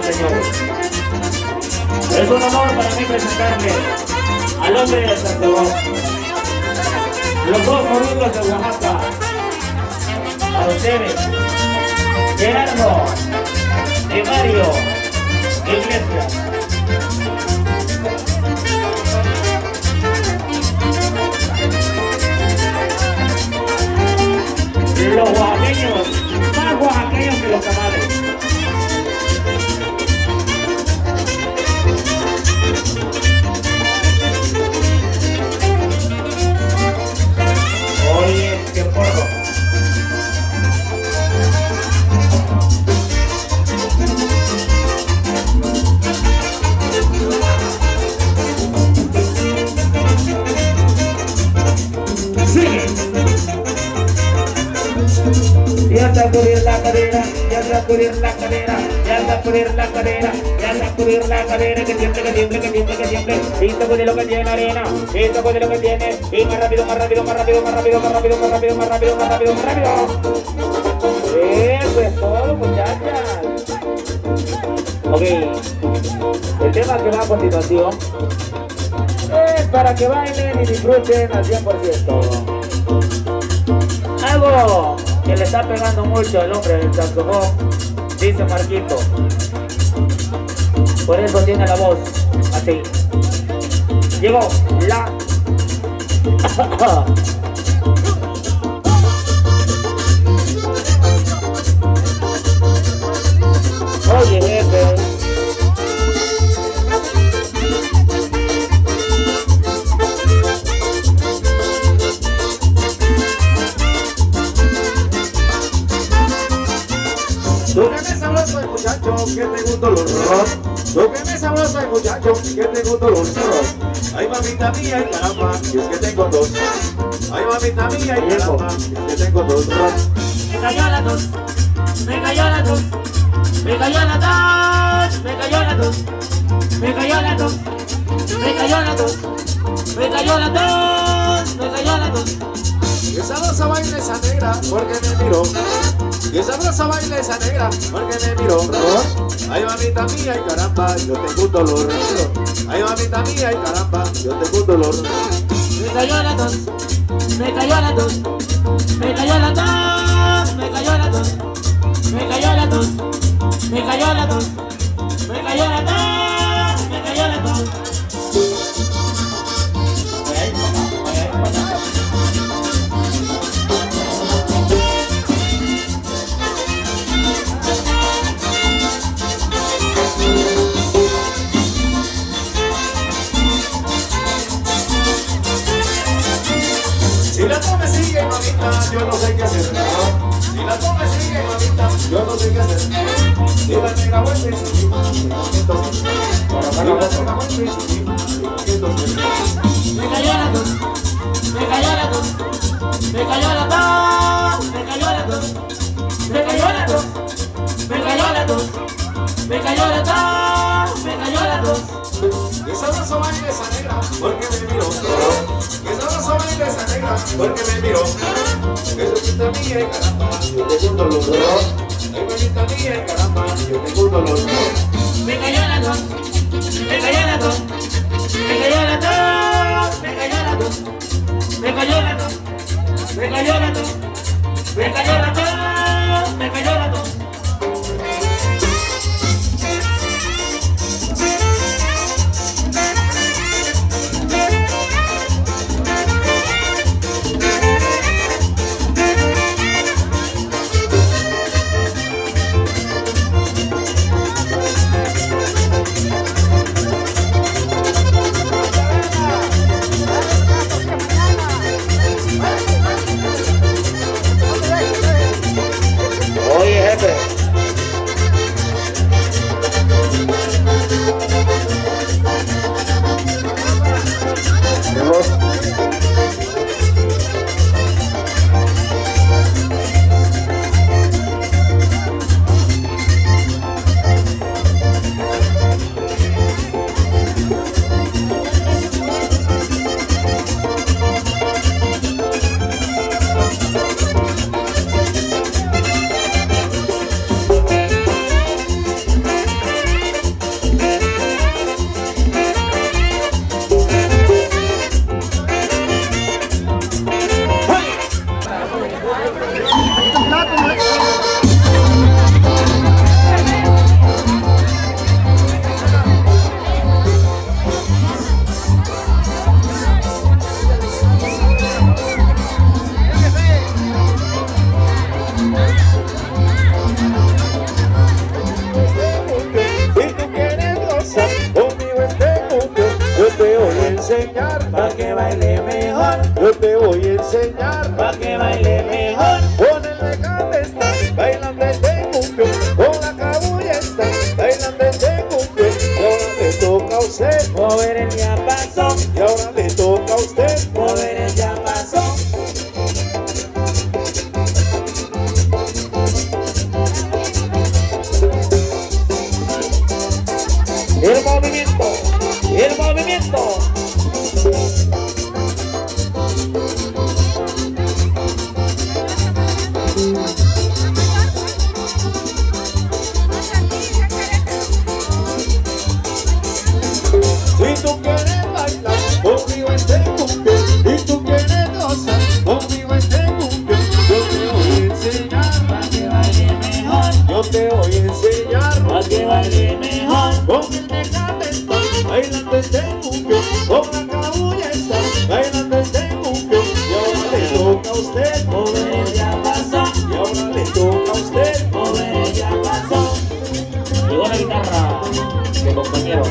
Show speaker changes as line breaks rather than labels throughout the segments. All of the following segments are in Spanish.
señores. Es un honor para mí presentarle al hombre de Santiago. Los dos oriundos de Oaxaca. A ustedes, Gerardo y Mario Iglesias. Los oaxaqueños, más oaxaqueños que los tamales. Oye, qué porro. Ya sacudir la cadera, ya sacudir la cadera, ya sacudir la cadera, ya sacudir la cadera, que siempre, que siempre, que siempre, que siempre. Y sacudir lo que tiene arena, y sacudir lo que tiene, y más rápido, más rápido, más rápido, más rápido, más rápido, más rápido, más rápido, más rápido, más rápido. Eso es todo, muchachas. Ok, el tema que va a continuación es para que bailen y disfruten al 100%. Algo que le está pegando mucho al hombre del saxofón, dice Marquito. Por eso tiene la voz así. Llegó la... Oye, jefe.
Tú que me sabroso el muchacho, que te gustó los rock. Tú que me sabroso el muchacho, que te gustó los rock. Ay mamita mía y caramba, y es que tengo dos. Ay mamita mía y caramba, y es que tengo dos rock.
Me cayó la tos, me cayó la tos, me cayó la tos, me cayó la tos, me cayó la tos, me cayó la tos, me cayó la tos, me cayó la tos.
Y esa rosa baila esa negra, porque me miró. Y esa rosa baila esa negra, porque me miró. Ay mamita mía y caramba, yo tengo un dolor. Ay mamita mía y caramba, yo tengo un dolor.
Me cayó la tos, me cayó la tos, me cayó la tos, me cayó la tos, me cayó la tos, me cayó la tos, me cayó la tos, me cayó la tos.
Si la toma sigue, mamita, yo no sé qué hacer. Si la toma sigue, mamita, yo no sé qué hacer. Si la negra vuelve y si la toma vuelve y si
me cayó la tos, me cayó la tos, me cayó la tos, me cayó la tos, me cayó la tos, me cayó la tos, me cayó la tos, me cayó la tos.
Que sabroso baila esa negra, porque me miró. Que sabroso baila esa negra, porque me miró. Que mamita mía y caramba, yo tengo un dolor. Ay mamita mía y caramba, yo tengo un dolor.
Me cayó la tos, me cayó la tos, me cayó la tos, me cayó la tos, me cayó la tos, me cayó la tos, me cayó la tos, me cayó la tos.
enseñar
pa' que baile mejor,
yo te voy a enseñar
pa' que baile mejor.
con el mecate está bailando este cumbión, con la cabulla está bailando este cumbión, y ahora le toca a usted,
Mover el diapasón,
y ahora le toca a usted.
mover el diapasón. El movimiento, el movimiento.
Si tú quieres bailar conmigo este cumbión, y tú quieres gozar conmigo este cumbión, yo te voy a enseñar,
Pa' que baile mejor,
yo te voy a enseñar.
pa' que baile mejor.
Con el mecate está bailando este cumbión, con la cabulla está bailando este cumbión, y ahora le toca a usted,
Mover el diapasón,
y ahora le toca a usted.
mover el diapasón. Llegó la guitarra de compañero.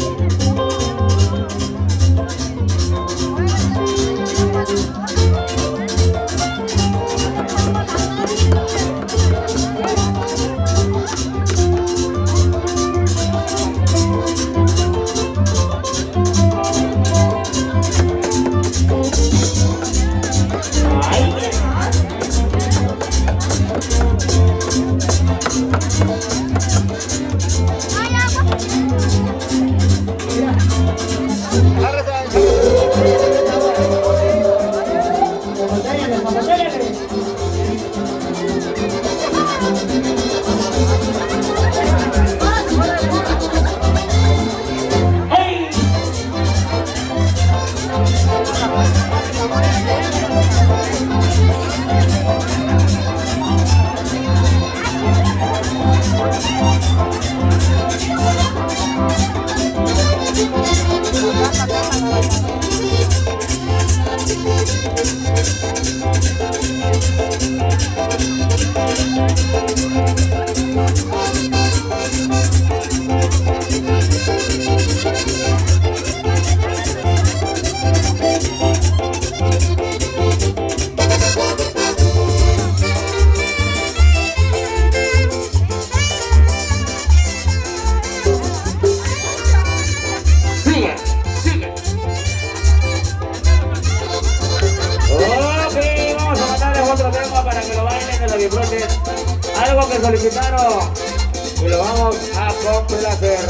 Algo que solicitaron y lo vamos a complacer.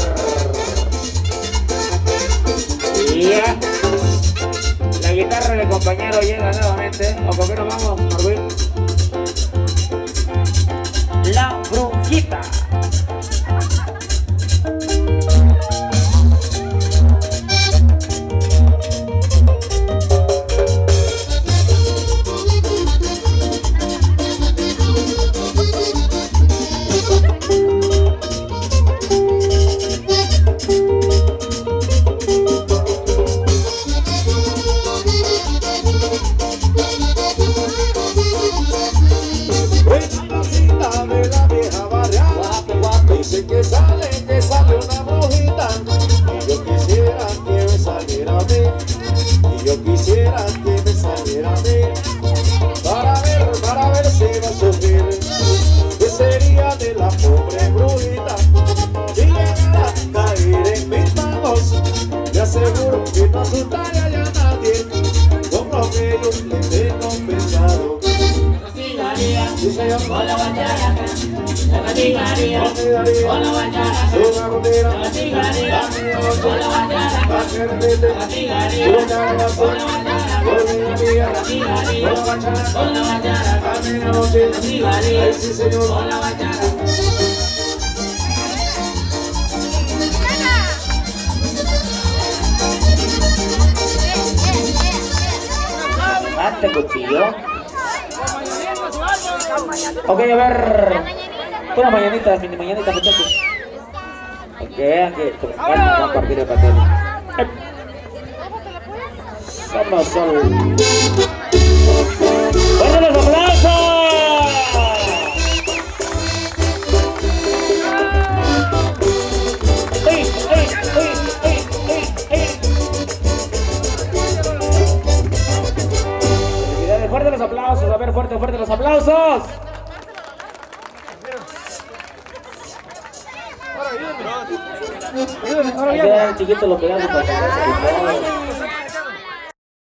Ya. La guitarra del compañero llega nuevamente. ¿O con qué nos vamos, Marvin? La brujita. Este cuchillo. Ok, a ver. Unas mañanitas, mini mañanitas, muchachos. Ok, aquí. Va a partir el pastel. Somos solo. ¡Fuerte los aplausos! fuerte los aplausos, a ver, fuerte los aplausos. Ahora bien. Chiquito lo pegamos para que no se